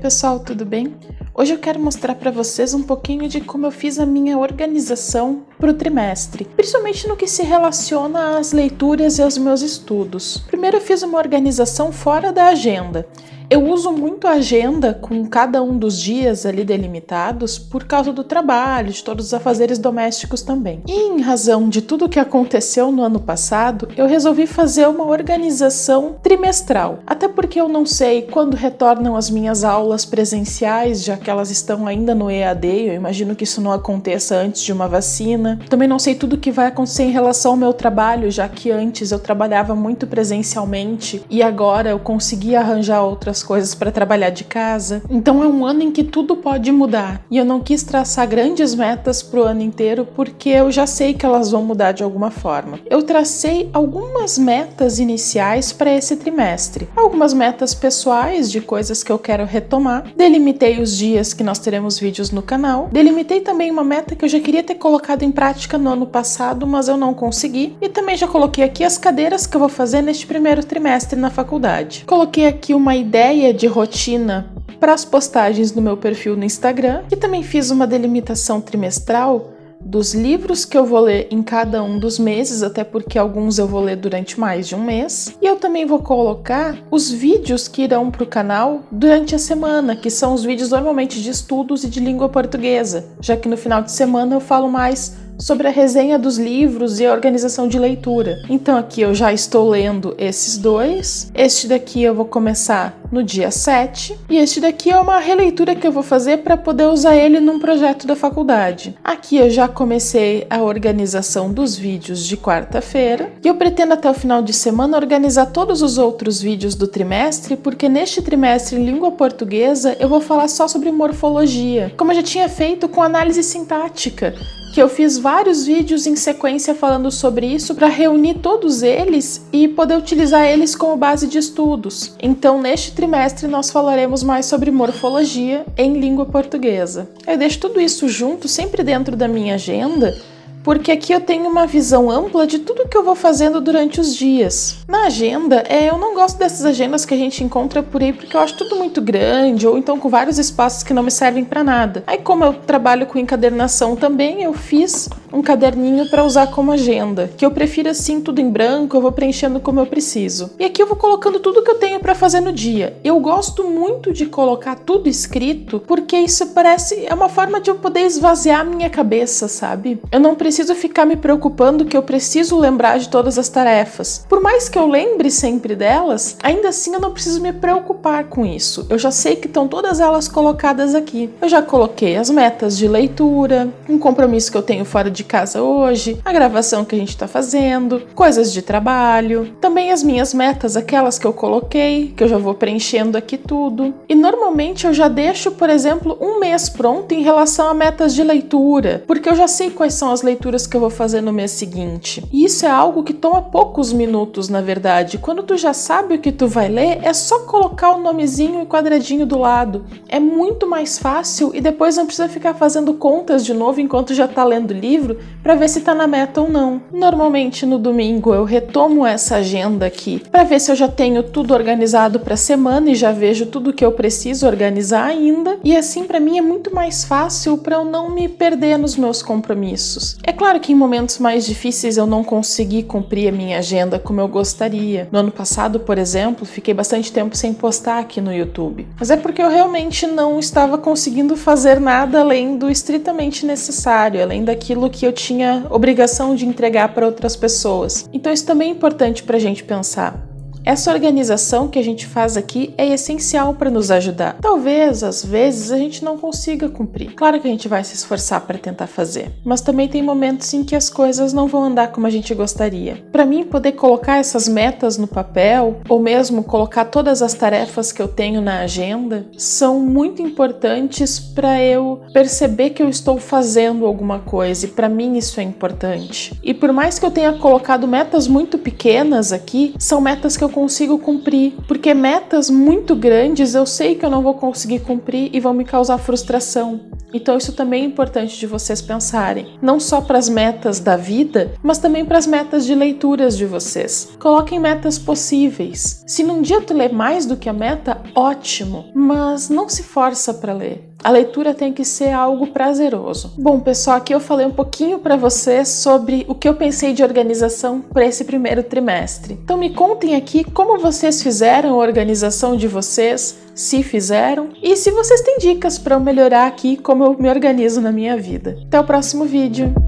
pessoal, tudo bem? Hoje eu quero mostrar para vocês um pouquinho de como eu fiz a minha organização para o trimestre, principalmente no que se relaciona às leituras e aos meus estudos. Primeiro eu fiz uma organização fora da agenda. Eu uso muito a agenda com cada um dos dias ali delimitados por causa do trabalho, de todos os afazeres domésticos também. E em razão de tudo o que aconteceu no ano passado, eu resolvi fazer uma organização trimestral. Até porque eu não sei quando retornam as minhas aulas presenciais, já que elas estão ainda no EAD, eu imagino que isso não aconteça antes de uma vacina. Também não sei tudo o que vai acontecer em relação ao meu trabalho, já que antes eu trabalhava muito presencialmente e agora eu consegui arranjar outras coisas para trabalhar de casa. Então é um ano em que tudo pode mudar e eu não quis traçar grandes metas para o ano inteiro porque eu já sei que elas vão mudar de alguma forma. Eu tracei algumas metas iniciais para esse trimestre, algumas metas pessoais de coisas que eu quero retomar, delimitei os dias que nós teremos vídeos no canal, delimitei também uma meta que eu já queria ter colocado em prática no ano passado, mas eu não consegui, e também já coloquei aqui as cadeiras que eu vou fazer neste primeiro trimestre na faculdade. Coloquei aqui uma ideia de rotina para as postagens no meu perfil no Instagram e também fiz uma delimitação trimestral dos livros que eu vou ler em cada um dos meses, até porque alguns eu vou ler durante mais de um mês. E eu também vou colocar os vídeos que irão para o canal durante a semana, que são os vídeos normalmente de estudos e de língua portuguesa, já que no final de semana eu falo mais sobre a resenha dos livros e a organização de leitura. Então aqui eu já estou lendo esses dois. Este daqui eu vou começar no dia 7 e este daqui é uma releitura que eu vou fazer para poder usar ele num projeto da faculdade. Aqui eu já comecei a organização dos vídeos de quarta-feira e eu pretendo até o final de semana organizar todos os outros vídeos do trimestre, porque neste trimestre em língua portuguesa eu vou falar só sobre morfologia, como eu já tinha feito com análise sintática, que eu fiz vários vídeos em sequência falando sobre isso para reunir todos eles e poder utilizar eles como base de estudos. Então, neste trimestre, nós falaremos mais sobre morfologia em língua portuguesa. Eu deixo tudo isso junto, sempre dentro da minha agenda, porque aqui eu tenho uma visão ampla de tudo que eu vou fazendo durante os dias. Na agenda, eu não gosto dessas agendas que a gente encontra por aí, porque eu acho tudo muito grande, ou então com vários espaços que não me servem para nada. Aí, como eu trabalho com encadernação também, eu fiz um caderninho para usar como agenda, que eu prefiro assim, tudo em branco, eu vou preenchendo como eu preciso. E aqui eu vou colocando tudo que eu tenho para fazer no dia. Eu gosto muito de colocar tudo escrito, porque isso é uma forma de eu poder esvaziar a minha cabeça, sabe? Eu não preciso ficar me preocupando que eu preciso lembrar de todas as tarefas. Por mais que eu lembre sempre delas, ainda assim eu não preciso me preocupar com isso. Eu já sei que estão todas elas colocadas aqui. Eu já coloquei as metas de leitura, um compromisso que eu tenho fora de casa hoje, a gravação que a gente está fazendo, coisas de trabalho, também as minhas metas, aquelas que eu coloquei, que eu já vou preenchendo aqui tudo. E normalmente eu já deixo, por exemplo, um mês pronto em relação a metas de leitura, porque eu já sei quais são as leituras que eu vou fazer no mês seguinte. E isso é algo que toma poucos minutos, na verdade. Quando tu já sabe o que tu vai ler, é só colocar o nomezinho e quadradinho do lado. É muito mais fácil e depois não precisa ficar fazendo contas de novo enquanto já tá lendo o livro para ver se tá na meta ou não. Normalmente no domingo eu retomo essa agenda aqui para ver se eu já tenho tudo organizado para a semana e já vejo tudo que eu preciso organizar ainda. E assim para mim é muito mais fácil para eu não me perder nos meus compromissos. É claro que em momentos mais difíceis eu não consegui cumprir a minha agenda como eu gostaria. No ano passado, por exemplo, fiquei bastante tempo sem postar aqui no YouTube. Mas é porque eu realmente não estava conseguindo fazer nada além do estritamente necessário, além daquilo que eu tinha obrigação de entregar para outras pessoas. Então isso também é importante para a gente pensar. Essa organização que a gente faz aqui é essencial para nos ajudar. Talvez, às vezes, a gente não consiga cumprir. Claro que a gente vai se esforçar para tentar fazer, mas também tem momentos em que as coisas não vão andar como a gente gostaria. Para mim, poder colocar essas metas no papel, ou mesmo colocar todas as tarefas que eu tenho na agenda, são muito importantes para eu perceber que eu estou fazendo alguma coisa, e para mim isso é importante. E por mais que eu tenha colocado metas muito pequenas aqui, são metas que eu consigo cumprir, porque metas muito grandes eu sei que eu não vou conseguir cumprir e vão me causar frustração. Então isso também é importante de vocês pensarem, não só para as metas da vida, mas também para as metas de leituras de vocês. Coloquem metas possíveis. Se num dia tu ler mais do que a meta, ótimo, mas não se força para ler. A leitura tem que ser algo prazeroso. Bom, pessoal, aqui eu falei um pouquinho para vocês sobre o que eu pensei de organização para esse primeiro trimestre. Então me contem aqui como vocês fizeram a organização de vocês, se fizeram, e se vocês têm dicas para eu melhorar aqui como eu me organizo na minha vida. Até o próximo vídeo!